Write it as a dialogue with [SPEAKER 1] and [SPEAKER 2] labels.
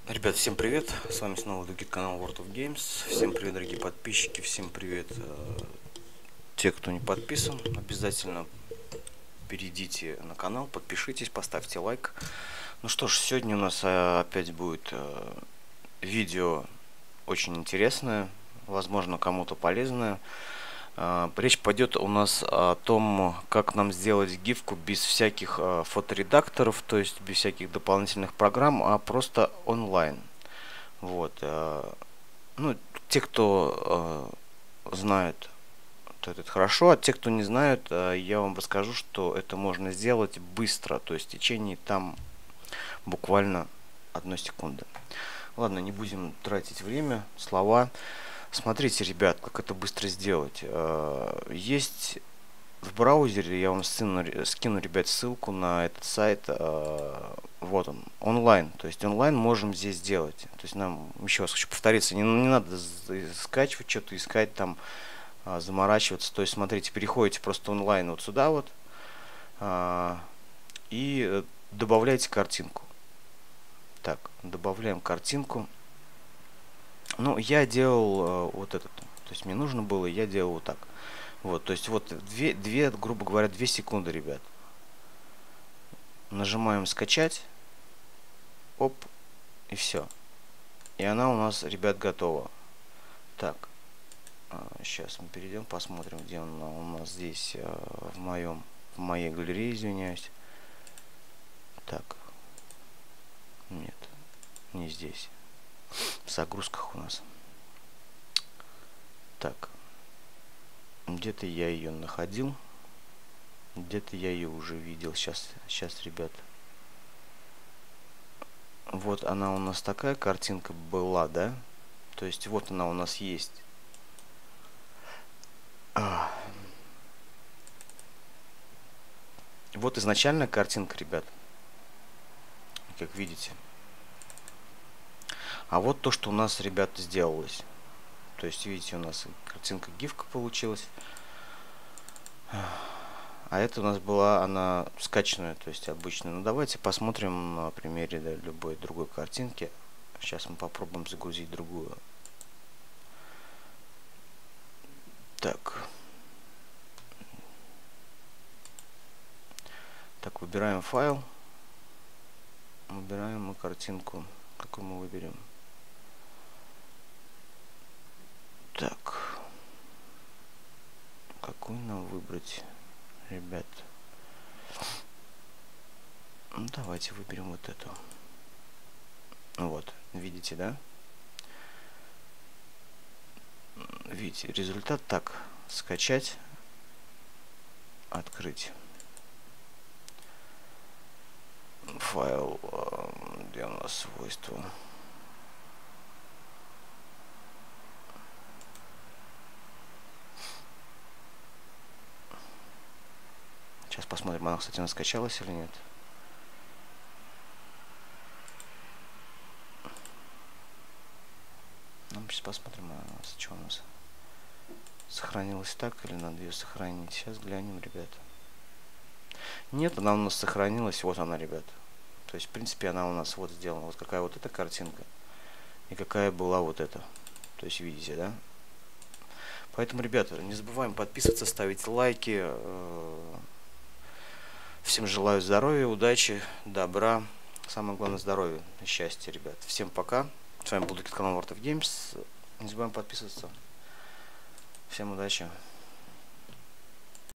[SPEAKER 1] Ребят, всем привет! С вами снова Дугит, канал World of Games. Всем привет, дорогие подписчики, всем привет, те, кто не подписан. Обязательно перейдите на канал, подпишитесь, поставьте лайк. Ну что ж, сегодня у нас опять будет видео очень интересное, возможно, кому-то полезное. Речь пойдет у нас о том, как нам сделать гифку без всяких фоторедакторов, то есть без всяких дополнительных программ, а просто онлайн. Вот. Ну, те, кто знают, то это хорошо, а те, кто не знают, я вам расскажу, что это можно сделать быстро, то есть в течение там буквально 1 секунды. Ладно, не будем тратить время, слова. Смотрите, ребят, как это быстро сделать. Есть в браузере, я вам скину, ребят, ссылку на этот сайт. Вот он, онлайн. То есть онлайн можем здесь сделать. То есть нам, еще раз хочу повториться, не надо скачивать что-то, искать там, заморачиваться. То есть смотрите, переходите просто онлайн вот сюда вот и добавляете картинку. Так, добавляем картинку. Ну, я делал вот этот. То есть мне нужно было, я делал вот так. Вот, то есть вот грубо говоря, 2 секунды, ребят. Нажимаем скачать. Оп. И все. И она у нас, ребят, готова. Так. Сейчас мы перейдем, посмотрим, где она у нас здесь, в моей галерее, извиняюсь. Так. Нет. Не здесь. В загрузках у нас. Так. Где-то я ее находил. Где-то я ее уже видел. Сейчас, ребят. Вот она у нас такая картинка была, да? То есть вот она у нас есть. Вот изначальная картинка, ребят. Как видите. А вот то, что у нас, ребят, сделалось. То есть, видите, у нас картинка гифка получилась. А это у нас была она скачанная, то есть обычная. Ну давайте посмотрим на примере любой другой картинки. Сейчас мы попробуем загрузить другую. Так. Так, выбираем файл. Выбираем мы картинку. Какую мы выберем? Так. Какую нам выбрать, ребят? Ну, давайте выберем вот эту. Вот, видите, да? Видите, результат так. Скачать. Открыть. Файл, где у нас свойства? Сейчас посмотрим, она, кстати, она скачалась или нет. Ну, сейчас посмотрим, что у нас сохранилась так или надо ее сохранить. Сейчас глянем, ребят. Нет, она у нас сохранилась. Вот она, ребят. То есть, в принципе, она у нас вот сделана. Вот какая вот эта картинка. И какая была вот эта. То есть, видите, да? Поэтому, ребята, не забываем подписываться, ставить лайки. Всем желаю здоровья, удачи, добра. Самое главное, здоровья и счастья, ребят. Всем пока. С вами был канал World of Games. Не забываем подписываться. Всем удачи.